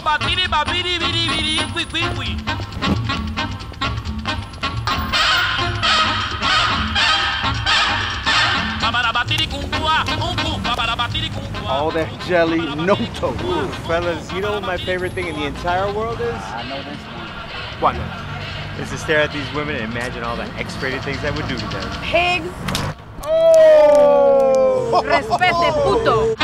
All that jelly, no toast. Ooh, fellas, you know what my favorite thing in the entire world is? I know this What? one. Is to stare at these women and imagine all the X-rated things I would do to them. Pigs. Oh! Respete, puto.